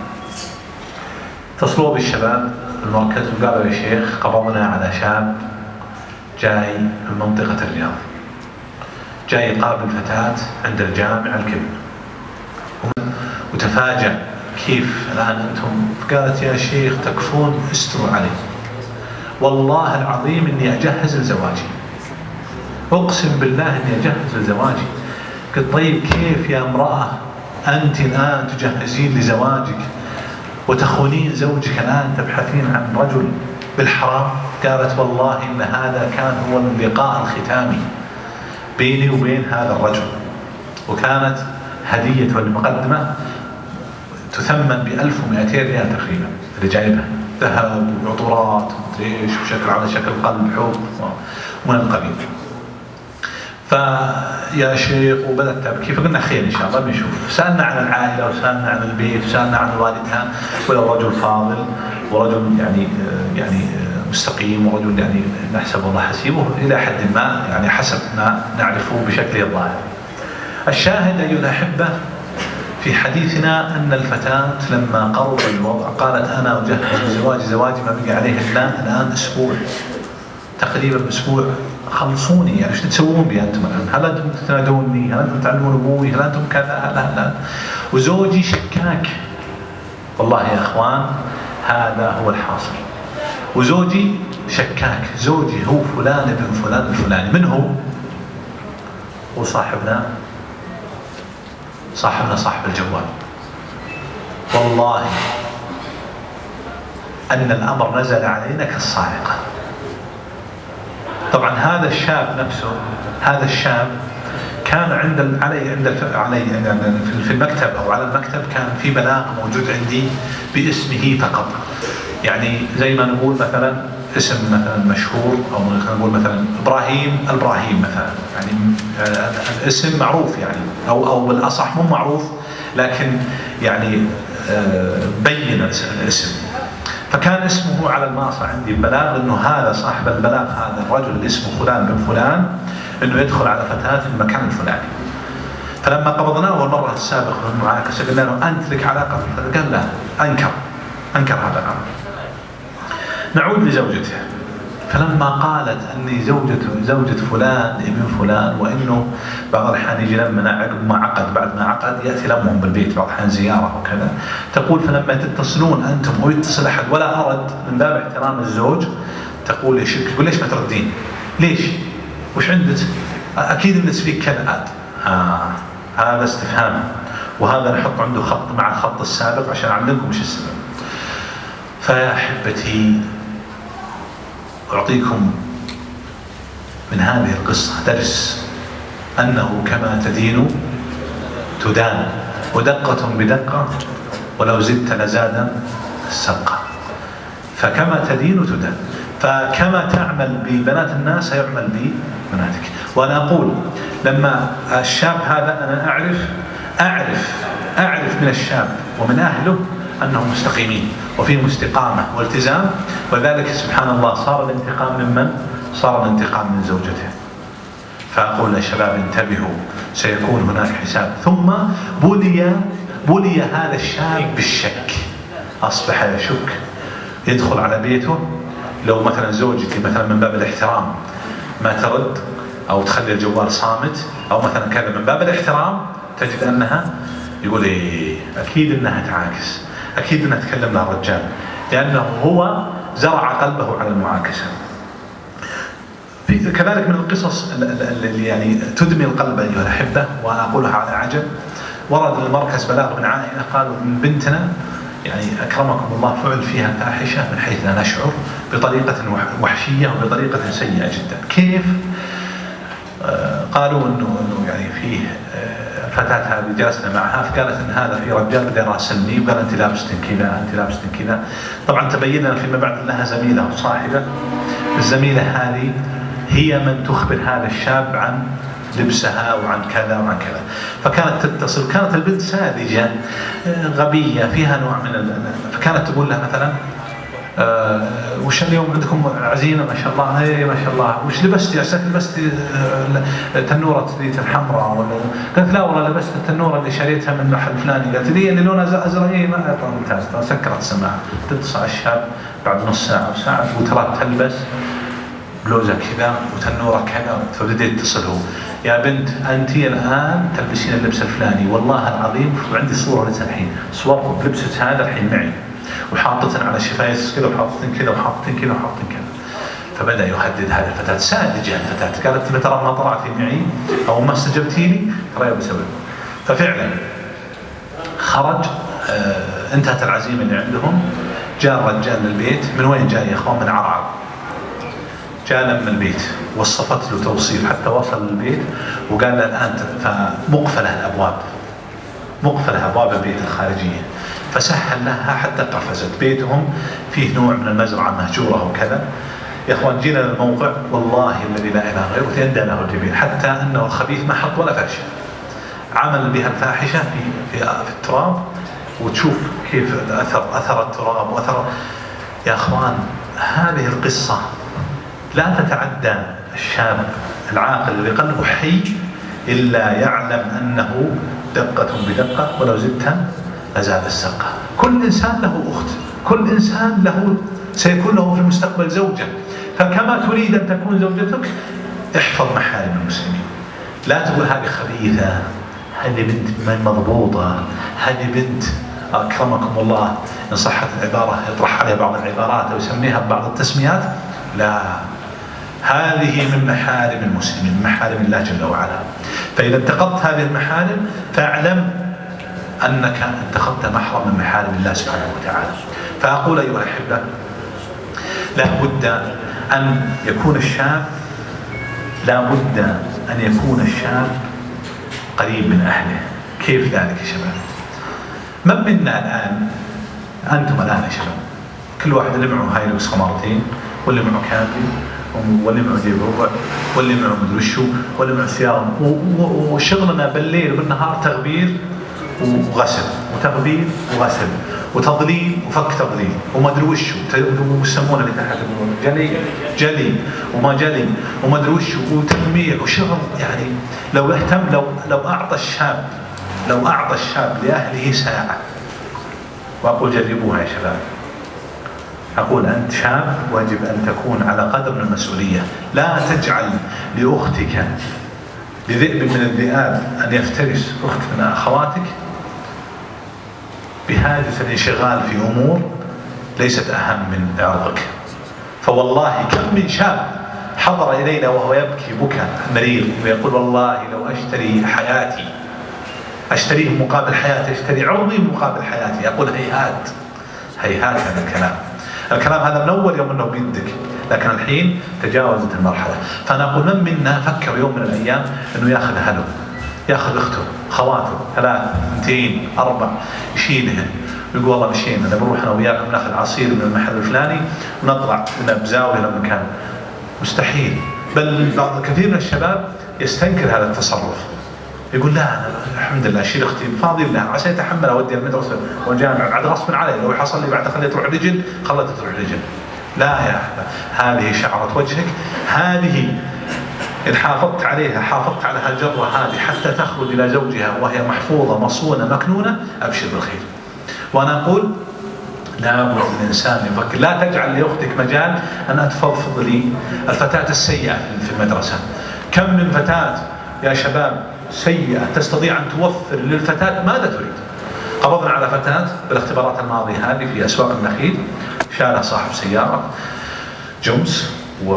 اتصلوا بالشباب في المركز وقالوا يا شيخ قبضنا على شاب جاي من منطقة الرياض، جاي يقابل فتاة عند الجامع الكبير، وتفاجأ كيف الآن أنتم. قالت يا شيخ تكفون استروا علي، والله العظيم إني أجهز لزواجي، أقسم بالله إني أجهز لزواجي. قلت طيب كيف يا امرأة أنت الآن تجهزين لزواجك وتخونين زوجك الآن تبحثين عن رجل بالحرام؟ قالت والله إن هذا كان هو اللقاء الختامي بيني وبين هذا الرجل، وكانت هدية المقدمة تثمن بألف ومئتين ريال تقريبا اللي جايبها، ذهب وعطورات ومدري ايش وشكل على شكل قلب حب ومن القبيل. فيا شيخ وبدأت تبكي. فقلنا خير إن شاء الله بنشوف. سألنا عن العائلة وسألنا عن البيت وسألنا عن والدها، ولا رجل فاضل ورجل يعني يعني مستقيم ورجل يعني نحسب الله حسيبه إلى حد ما يعني حسب ما نعرفه بشكله الظاهر. الشاهد أيها الأحبة في حديثنا أن الفتاة لما قرب الوضع قالت أنا أجهز زواجي زواجي ما بقي عليه إلا الآن أسبوع تقريبا أسبوع، خلصوني يعني ايش تسوون بي أنتم الآن؟ هل أنتم تنادوني؟ هل أنتم تعلمون أبوي؟ هل أنتم كذا؟ هل هل وزوجي شكاك. والله يا أخوان هذا هو الحاصل. وزوجي شكاك، زوجي هو فلان ابن فلان الفلاني. من هو؟ هو صاحبنا صاحبنا صاحب الجوال. والله أن الأمر نزل علينا كالصاعقة. طبعا هذا الشاب نفسه، هذا الشاب كان عند علي عند علي في المكتب او على المكتب كان في بلاغ موجود عندي باسمه فقط، يعني زي ما نقول مثلا اسم مثلا مشهور او نقول مثلا ابراهيم الابراهيم مثلا، يعني الاسم معروف يعني او او بالاصح مو معروف لكن يعني بين الاسم. فكان اسمه على الماصة عندي ببلاغ انه هذا صاحب البلاغ هذا الرجل اللي اسمه فلان بن فلان انه يدخل على فتاة في المكان الفلاني. فلما قبضناه المرة السابقة في المعاكسة قلنا له انت لك علاقة بالفتاة؟ قال لا، انكر انكر هذا الامر. نعود لزوجته. فلما قالت أني زوجة زوجة فلان ابن فلان، وإنه بعض الأحيان يجي لمنا عقب ما عقد، بعد ما عقد يأتي لمهم بالبيت بعض الأحيان زيارة وكذا، تقول فلما تتصلون أنتم أو يتصل أحد ولا أرد من باب احترام الزوج، تقول يا شك، يقول ليش ما تردين؟ ليش؟ وش عندك؟ أكيد الناس فيك كذا. آه هذا استفهام، وهذا نحط عنده خط مع الخط السابق عشان أعلمكم وش السبب. فيا أحبتي أعطيكم من هذه القصة درس، أنه كما تدين تدان، ودقة بدقة ولو زدت لزاد السقة. فكما تدين تدان، فكما تعمل ببنات الناس سيعمل ببناتك. وأنا أقول لما الشاب هذا أنا أعرف أعرف أعرف من الشاب ومن أهله أنهم مستقيمين وفيهم استقامة والتزام، وذلك سبحان الله صار الانتقام ممن؟ صار الانتقام من زوجته. فأقول للشباب انتبهوا، سيكون هناك حساب. ثم بلي بلي هذا الشاب بالشك، أصبح يشك، يدخل على بيته، لو مثلا زوجتي مثلا من باب الاحترام ما ترد أو تخلي الجوال صامت أو مثلا كذا من باب الاحترام، تجد أنها يقول إيه أكيد أنها تعاكس، أكيد أنها تكلم مع الرجال، لأنه هو زرع قلبه على المعاكسة. في كذلك من القصص اللي يعني تدمي القلب أيها الأحبة، وأنا أقولها على عجب. ورد المركز بلاغ من عائلة قالوا من بنتنا يعني أكرمكم الله فعل فيها فاحشة من حيث لا نشعر، بطريقة وحشية وبطريقة سيئة جدا. كيف؟ آه قالوا إنه إنه يعني فيه آه الفتاة هذه جلسنا معها، فقالت إن هذا في رجال بدأ يراسلني وقال أنت لابستن كذا أنت لابستن كذا. طبعا تبين لنا فيما بعد أنها زميلة وصاحبة. الزميلة هذه هي من تخبر هذا الشاب عن لبسها وعن كذا وعن كذا، فكانت تتصل. كانت البنت ساذجة غبية فيها نوع من ال... فكانت تقول لها مثلا آه وش اليوم عندكم عزيمة ما شاء الله، اي ما شاء الله، وش لبستي؟ عساك لبستي تنورة ذيك الحمراء ولا؟ قالت لا والله لبست التنورة اللي شريتها من محل فلاني. قالت لي اللي لونها ازرق. اي ما ممتاز. سكرت السماعة، تتصل على الشاب بعد نص ساعة وساعة وترى تلبس بلوزة كذا وتنورة كذا، فبدأت تتصل هو يا بنت أنت الآن تلبسين اللبس الفلاني، والله العظيم وعندي صورة لسه الحين، صور بلبسة هذا الحين معي وحاطتن على شفايس كذا وحاطتن كذا وحاطتن كذا وحاطتن كذا. فبدأ يهدد هذه الفتاة، ساذجة الفتاة، قالت ترى ما طلعتي معي أو ما استجبتي لي ترى بسبب. ففعلا خرج، آه انتهت العزيمة اللي عندهم، جاء الرجال للبيت. من وين جاي يا اخوان؟ من عرعر. جاء لما البيت وصفت له توصيف حتى وصل للبيت وقال له الآن مقفلة الأبواب، مقفلة أبواب البيت الخارجية، فسهل لها حتى قفزت. بيتهم فيه نوع من المزرعة مهجورة وكذا. يا أخوان جينا للموقع والله الذي لا إله غيره تندى له الجبين، حتى أنه الخبيث ما حط ولا فرشة، عمل بها الفاحشة في, في, في التراب، وتشوف كيف أثر أثر التراب وأثر. يا أخوان هذه القصة لا تتعدى الشاب العاقل اللي قلبه حي إلا يعلم أنه دقة بدقة ولو زدتها لزاد السقة. كل إنسان له أخت، كل إنسان له سيكون له في المستقبل زوجة، فكما تريد أن تكون زوجتك احفظ محارم المسلمين. لا تقول هذه خبيثة، هذه بنت من مضبوطة، هذه بنت أكرمكم الله إن صحت العبارة يطرح عليها بعض العبارات أو يسميها ببعض التسميات. لا، هذه من محارم المسلمين، من محارم الله جل وعلا. فإذا انتقضت هذه المحارم فاعلم أنك انتقضت محرم من محارم الله سبحانه وتعالى. فأقول أيها الأحبة لا بد أن يكون الشاب لا بد أن يكون الشاب قريب من أهله. كيف ذلك يا شباب؟ من منا الآن، أنتم الآن يا شباب، كل واحد اللي معه هايلوكس خمارتين، واللي معه كابل، واللي معه جيب ربع، واللي معه مدري وشو، واللي معه سيارة، وشغلنا بالليل وبالنهار تغبير وغسل وتغبير وغسل وتضليل وفك تضليل وما ادري وشو ويسمونه اللي تحت جلي جلي وما جلي وما ادري وشو وتلميع وشغل. يعني لو اهتم، لو لو اعطى الشاب لو اعطى الشاب لاهله ساعه، واقول جربوها يا شباب، أقول أنت شاب واجب أن تكون على قدر من المسؤولية. لا تجعل لأختك لذئب من الذئاب أن يفترس أخت من أخواتك بحادث الانشغال في أمور ليست أهم من عرضك. فوالله كم من شاب حضر إلينا وهو يبكي بكاء مريض ويقول والله لو أشتري حياتي أشتريه مقابل حياتي، أشتري عرضي مقابل حياتي. يقول هيهات هيهات هذا الكلام. الكلام هذا من أول يوم أنه بيدك، لكن الحين تجاوزت المرحلة. فأنا أقول من منا فكر يوم من الأيام أنه يأخذ أهله، يأخذ أخته، خواته، ثلاث، اثنتين، أربع، يشيلهن ويقول والله مشينا أنا بروح أنا وياكم ناخذ عصير من المحل الفلاني ونطلع من بزاوية إلى مكان. مستحيل. بل بعض كثير من الشباب يستنكر هذا التصرف، يقول لا أنا الحمد لله أشيل أختي فاضي لها عشان يتحمل أودي المدرسة والجامعة بعد غصب علي، لو حصل لي بعد خليت تروح رجل خلت تروح رجل. لا يا أحباب، هذه شعرة وجهك، هذه إن حافظت عليها حافظت على هالجرة هذه حتى تخرج إلى زوجها وهي محفوظة مصونة مكنونة، أبشر بالخير. وأنا أقول لابد الإنسان يفكر. لا تجعل لأختك مجال أن تفضفض لي الفتاة السيئة في المدرسة. كم من فتاة يا شباب سيئة تستطيع أن توفر للفتاة ماذا تريد. قبضنا على فتاة بالاختبارات الماضية هذه في أسواق النخيل، شالها صاحب سيارة جمس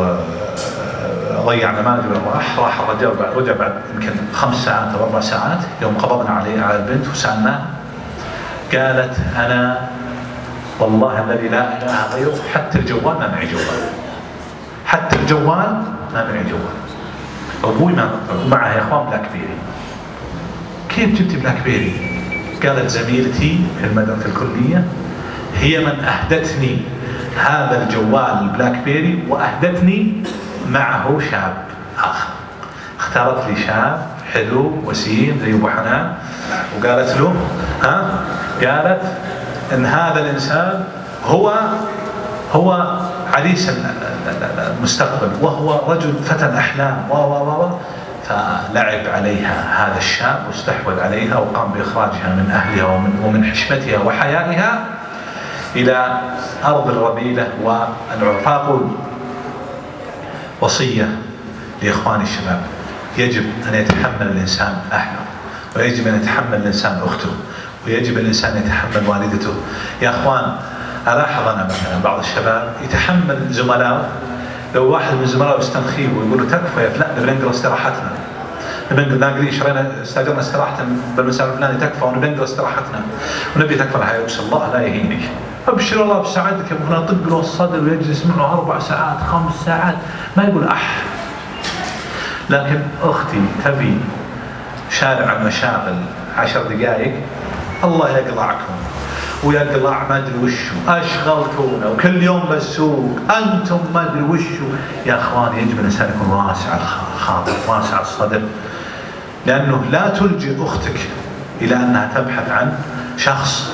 وضيعنا ما ندري وين راح. راح الرجال رجع بعد يمكن خمس ساعات أو أربع ساعات. يوم قبضنا عليه على البنت وسألناها قالت أنا والله الذي لا إله غيره حتى الجوال ما معي جوال، حتى الجوال ما معي جوال. أبوي ما معه يا أخوان بلاك بيري. كيف جبت بلاك بيري؟ قالت زميلتي في المدرسة الكلية هي من أهدتني هذا الجوال البلاك بيري وأهدتني معه شاب آخر. اختارت لي شاب حلو وسيم زي أبو حنان وقالت له ها قالت إن هذا الإنسان هو هو عريس المستقبل وهو رجل فتى الأحلام و و و فلعب عليها هذا الشاب واستحوذ عليها وقام بإخراجها من أهلها ومن, ومن حشمتها وحيائها إلى أرض الرذيلة والعرف. فأقول وصية لإخواني الشباب، يجب أن يتحمل الإنسان أهله، ويجب أن يتحمل الإنسان أخته، ويجب الإنسان يتحمل والدته. يا أخوان ألاحظ أنا مثلا بعض الشباب يتحمل زملائه، لو واحد من زملائه يستنخيه ويقول له تكفى لا نبي نقرا استراحتنا، نبي نقرا شرينا استاجرنا استراحة بالمسافة الفلانية تكفى ونبي نقرا استراحتنا ونبي تكفى الحياة. بس الله لا يهينك، أبشر الله بسعادتك. يبغى يطق له الصدر ويجلس معه أربع ساعات خمس ساعات ما يقول أح. لكن أختي تبي شارع المشاغل عشر دقائق الله يقلعكم ويقلع ما ادري وشو اشغلتونا وكل يوم بالسوق انتم ما ادري وشو. يا اخوان يجب الانسان يكون واسع الخاطر واسع الصدر، لانه لا تلجئ اختك الى انها تبحث عن شخص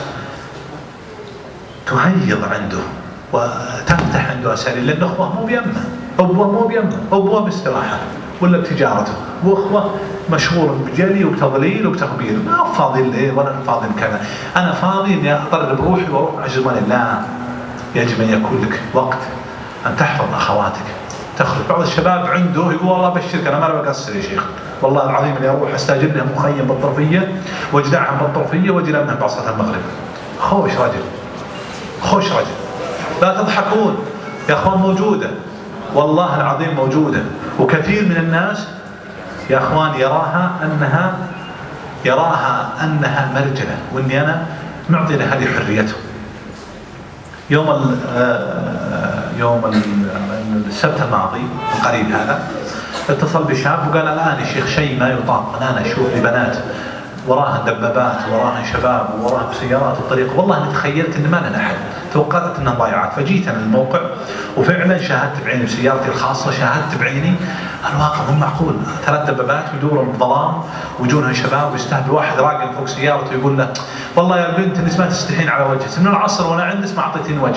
تهيض عنده وتفتح عنده اساليب، لان اخوه مو بيمه، ابوه مو بيمه، ابوه باستراحه ولا بتجارته، واخوه مشغول بجري وتضليل وتخبير، ما فاضي ليه ولا فاضي كذا. انا فاضي اني اطلب بروحي واروح مع زملائي. لا، يجب ان يكون لك وقت ان تحفظ اخواتك، تخرج. بعض الشباب عنده يقول والله بشرك انا ما انا بقصر يا شيخ، والله العظيم اني اروح استاجر لهم مخيم بالطرفيه واجدعهم بالطرفيه واجي لهم بعد صلاه المغرب. خوش رجل، خوش رجل. لا تضحكون يا اخوان، موجوده والله العظيم موجوده، وكثير من الناس يا اخوان يراها انها يراها انها مرجله، واني انا معطي لهذه حريته. يوم ال يوم ال السبت الماضي القريب هذا اتصل بشاب وقال الان يا شيخ شيء ما يطاق، الان اشوف لي بنات وراهن دبابات وراهن شباب وراهن سيارات الطريق، والله اني تخيلت ان ما لنا احد، توقعت انها ضايعات. فجيت انا الموقع وفعلا شاهدت بعيني بسيارتي الخاصه، شاهدت بعيني الواقع مو معقول، ثلاث دبابات ويدورون بالظلام ويجونها شباب ويستهبل. واحد راقد فوق سيارته يقول له والله يا بنت انت ما تستحين على وجهك، من العصر وانا عندك ما اعطيتني وجه.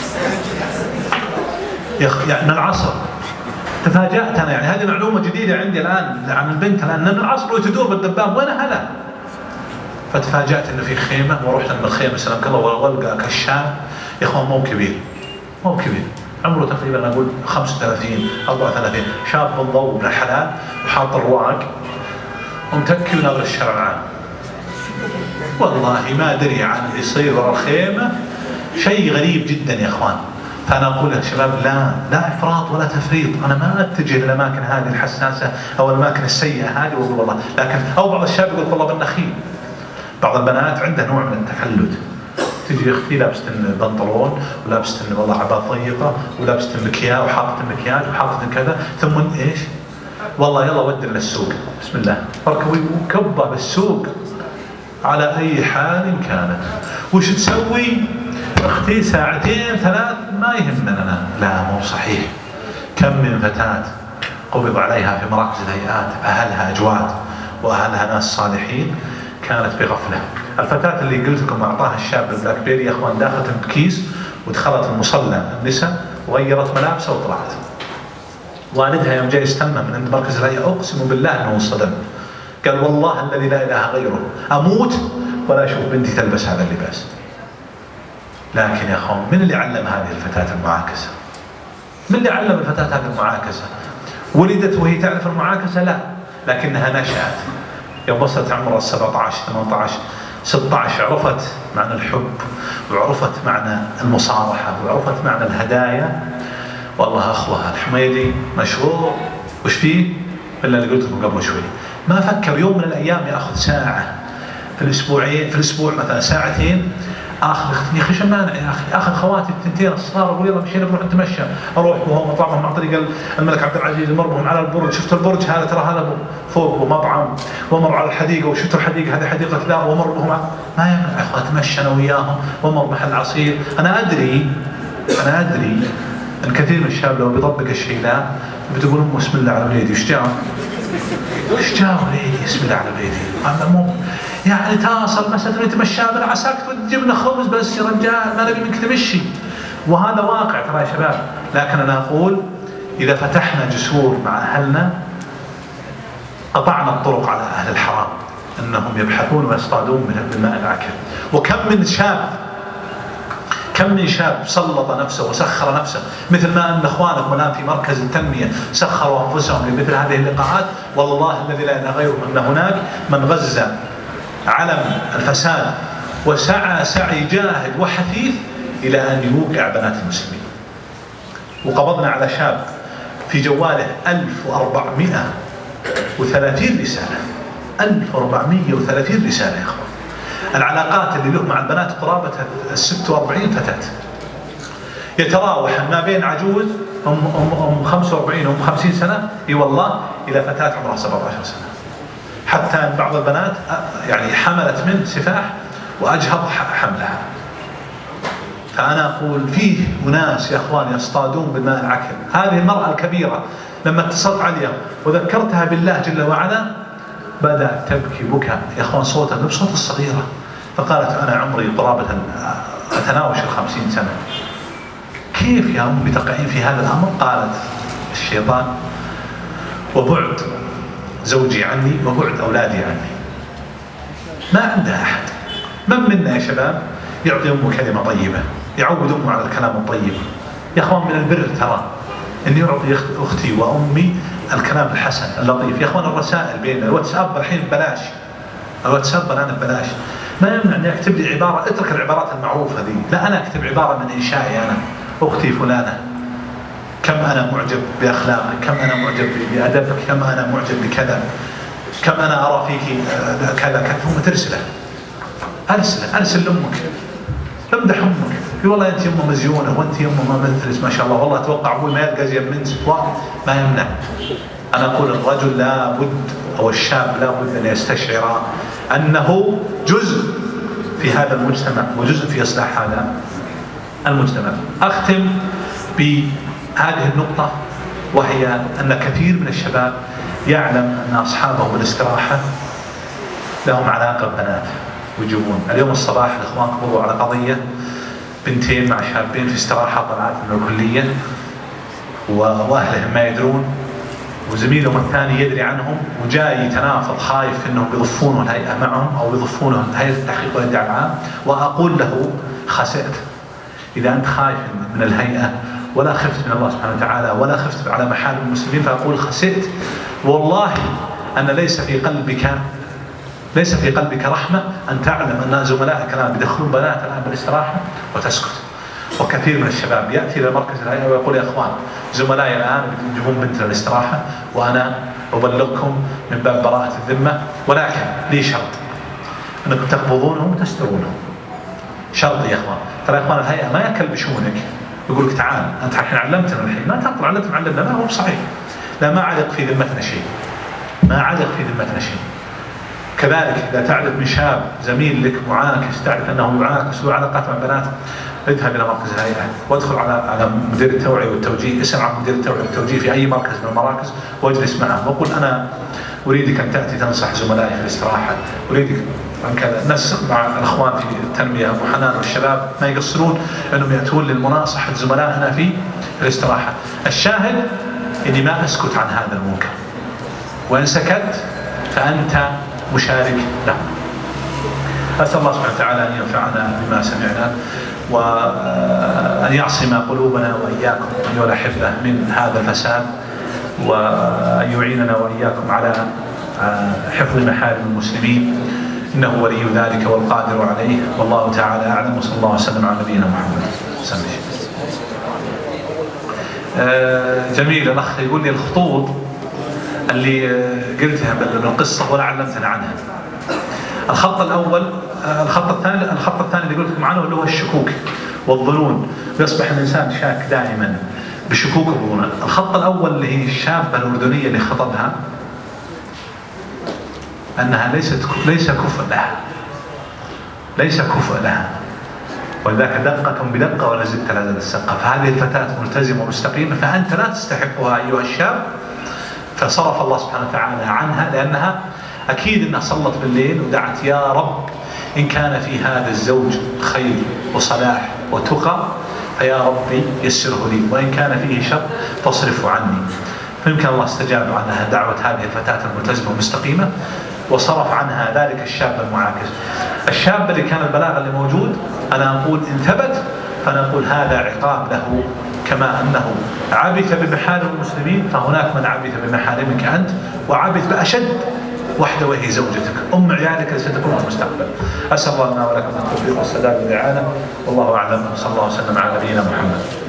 يا اخي يعني من العصر تفاجأت انا، يعني هذه معلومه جديده عندي الان عن البنت، الان من العصر وتدور بالدباب وين هلا؟ فتفاجأت انه في خيمه ورحت من الخيمه سلامك الله والقى كشاف يا اخوان مو كبير، مو كبير، عمره تقريبا اقول خمسة وثلاثين أربعة وثلاثين، شاب بالضوء من الحلال وحاط الرواق ومتكي وناظر الشارع العام. والله ما دري عن اللي يصير ورا الخيمه، شيء غريب جدا يا اخوان. فانا اقول يا شباب لا لا افراط ولا تفريط، انا ما اتجه للاماكن هذه الحساسه او الاماكن السيئه هذه واقول والله، لكن او بعض الشباب يقول والله بالنخيل. بعض البنات عندها نوع من التفلت، تجي اختي لابسه البنطلون ولابسه والله عباءه ضيقه ولابسه المكياج وحاطه المكياج وحاطه كذا، ثم ايش؟ والله يلا ودر للسوق، بسم الله اركبي وكبه بالسوق على اي حال كانت. وش تسوي؟ اختي ساعتين ثلاث ما يهمنا. لا مو صحيح. كم من فتاة قبض عليها في مراكز الهيئات، اهلها اجواد واهلها ناس صالحين، كانت بغفله. الفتاة اللي قلت لكم اعطاها الشاب البلاك بيري يا اخوان، داخلت بكيس ودخلت المصلى النساء وغيرت ملابسها وطلعت. والدها يوم جاي يستلمها من عند مركز الهيئة اقسم بالله انه انصدم، قال والله الذي لا اله غيره اموت ولا اشوف بنتي تلبس هذا اللباس. لكن يا اخوان من اللي علم هذه الفتاة المعاكسة؟ من اللي علم الفتاة هذه المعاكسة؟ ولدت وهي تعرف المعاكسة؟ لا، لكنها نشأت يوم وصلت عمرها سبعة عشر ثمانية عشر ستة عشر عرفت معنى الحب وعرفت معنى المصارحة وعرفت معنى الهدايا. والله اخوها الحميدي مشهور وش فيه؟ الا اللي قلت لكم قبل شوي، ما فكر يوم من الايام ياخذ ساعة في الاسبوعين في الاسبوع مثلا ساعتين، اخذ اختي يا اخي شو المانع يا اخي، اخذ خواتي الثنتين الصغار اقول يلا مشينا بنروح نتمشى، اروح وهو مطعم مع طريق الملك عبد العزيز مربهم على البرج، شفت البرج هذا ترى هذا فوق ومطعم، ومر على الحديقه وشفت الحديقه هذه حديقه لا، ومر بهم ما يمنع اخوان اتمشى انا وياهم، ومر محل عصير. انا ادري انا ادري ان كثير من الشباب لو بيطبق الشيء ذا بتقول امه بسم الله على وليدي، وش جاء؟ وش جاء وليدي؟ بسم الله على وليدي. انا مو يعني تاصل مسألة يتمشى بلا عساك وتجيب لنا خبز بس يا رجال، ما نبي منك تمشي. وهذا واقع ترى يا شباب. لكن انا اقول اذا فتحنا جسور مع اهلنا قطعنا الطرق على اهل الحرام انهم يبحثون ويصطادون من الماء العكر. وكم من شاب كم من شاب سلط نفسه وسخر نفسه، مثل ما ان اخوانكم الان في مركز التنميه سخروا انفسهم لمثل هذه اللقاءات. والله الذي لا اله غيره ان هناك من غزا علم الفساد وسعى سعي جاهد وحثيث الى ان يوقع بنات المسلمين. وقبضنا على شاب في جواله ألف وأربعمائة وثلاثين رساله، ألف وأربعمائة وثلاثين رساله يا اخوان. العلاقات اللي له مع البنات قرابه ستة وأربعين فتاة، يتراوح ما بين عجوز ام ام ام خمسة وأربعين وام خمسين سنه اي والله الى فتاه عمرها سبعة عشر سنه. حتى ان بعض البنات يعني حملت من سفاح واجهض حملها. فانا اقول فيه اناس يا اخوان يصطادون بالماء العكر. هذه المراه الكبيره لما اتصلت عليها وذكرتها بالله جل وعلا بدات تبكي بكاء يا اخوان، صوتها مو بصوت الصغيره. فقالت انا عمري قرابه اتناوش الخمسين سنه، كيف يا امي تقعين في هذا الامر؟ قالت الشيطان وبعد زوجي عني وبعد أولادي عني. ما عندها أحد. من منا يا شباب يعطي أمه كلمة طيبة، يعود أمه على الكلام الطيب؟ يا أخوان من البر ترى أن يعطي أختي وأمي الكلام الحسن اللطيف. يا أخوان الرسائل بيننا، الواتساب الحين ببلاش، الواتساب الآن ببلاش. ما يمنع أني أكتب لي عبارة، اترك العبارات المعروفة ذي، لا أنا أكتب عبارة من إنشائي أنا، أختي فلانة كم أنا معجب بأخلاقك، كم أنا معجب بأدبك، كم أنا معجب بكذا، كم أنا أرى فيك كذا كذا. ثم ترسله، أرسله أرسل لأمك، امدح أمك، يقول والله أنت يمه مزيونة وأنت يمه ما مثلت ما شاء الله، والله أتوقع أبوي ما يلقى زين منك. ما يمنع. أنا أقول الرجل لا بد أو الشاب لا بد أن يستشعر أنه جزء في هذا المجتمع وجزء في إصلاح هذا المجتمع. أختم بهذه النقطة، وهي أن كثير من الشباب يعلم أن أصحابه بالاستراحة لهم علاقة ببنات ويجيبون. اليوم الصباح الإخوان قبضوا على قضية بنتين مع شابين في استراحة طلعت من الكلية وأهلهم ما يدرون، وزميلهم الثاني يدري عنهم وجاي يتنافض خايف أنهم بيضفونه الهيئة معهم أو بيضفونه هيئة التحقيق والإدعاء العام. وأقول له خسئت إذا أنت خايف من الهيئة ولا خفت من الله سبحانه وتعالى ولا خفت على محارم المسلمين، فأقول خسئت. والله أن ليس في قلبك ليس في قلبك رحمة أن تعلم أن زملائك الآن بيدخلون بنات الآن بالاستراحة وتسكت. وكثير من الشباب يأتي إلى مركز الهيئة ويقول: يا إخوان، زملائي الآن يجيبون بنت للاستراحة وأنا أبلغكم من باب براءة الذمة، ولكن لي شرط أنكم تقبضونهم وتسترونهم. شرط يا إخوان. ترى يا إخوان الهيئة ما يكلبشونك، يقول لك: تعال أنت الحين علمتنا، الحين ما تطلع علمت معلمنا. لا، هو صحيح، لا، ما علق في ذمتنا شيء، ما علق في ذمتنا شيء. كذلك إذا تعرف من شاب زميل لك معاكس، تعرف أنه يعاكس له علاقات مع بنات، اذهب إلى مركز الهيئة وادخل على على مدير التوعية والتوجيه، اسأل عن مدير التوعية والتوجيه في أي مركز من المراكز واجلس معه وقل: أنا أريدك أن تأتي تنصح زملائي في الاستراحة، أريدك عن كذا. الناس مع الأخوان في التنمية أبو حنان والشباب ما يقصرون أنهم يأتون للمناصحة زملائنا في الاستراحة. الشاهد إني ما أسكت عن هذا المنكر، وإن سكت فأنت مشارك له. أسأل الله سبحانه وتعالى أن ينفعنا بما سمعنا، وأن يعصم قلوبنا وإياكم أيها الأحبة من هذا الفساد، وأن يعيننا وإياكم على حفظ محارم المسلمين، إنه ولي ذلك والقادر عليه، والله تعالى أعلم. وصلى الله وسلم على نبينا محمد. سمي. جميل. الأخ يقول لي الخطوط اللي قلتها بالقصة ولا علمتنا عنها. الخط الأول، الخط الثاني الخط الثاني اللي قلت لكم عنه اللي هو الشكوك والظنون، بيصبح الإنسان شاك دائما بشكوك وظنون. الخط الأول اللي هي الشابة الأردنية اللي خطبها، أنها ليست ليس كفء لها، ليس كفء لها، ولذلك دقة بدقة ولا زدت على هذا السقف. فهذه الفتاة ملتزمة ومستقيمة، فأنت لا تستحقها أيها الشاب. فصرف الله سبحانه وتعالى عنها، لأنها أكيد أنها صلت بالليل ودعت: يا رب إن كان في هذا الزوج خير وصلاح وتقى فيا ربي يسره لي، وإن كان فيه شر فاصرفه عني. فيمكن الله استجاب عنها دعوة هذه الفتاة الملتزمة والمستقيمة، وصرف عنها ذلك الشاب المعاكس. الشاب اللي كان البلاغ اللي موجود، أنا أقول إن ثبت فنقول هذا عقاب له، كما أنه عبث بمحارم المسلمين فهناك من عبث بمحارمك أنت، وعبث بأشد وحده وهي زوجتك، أم عيالك التي ستكون في المستقبل. أسأل الله لنا ولكم التوفيق والسداد والإعانة، والله أعلم. صلى الله وسلم على نبينا محمد.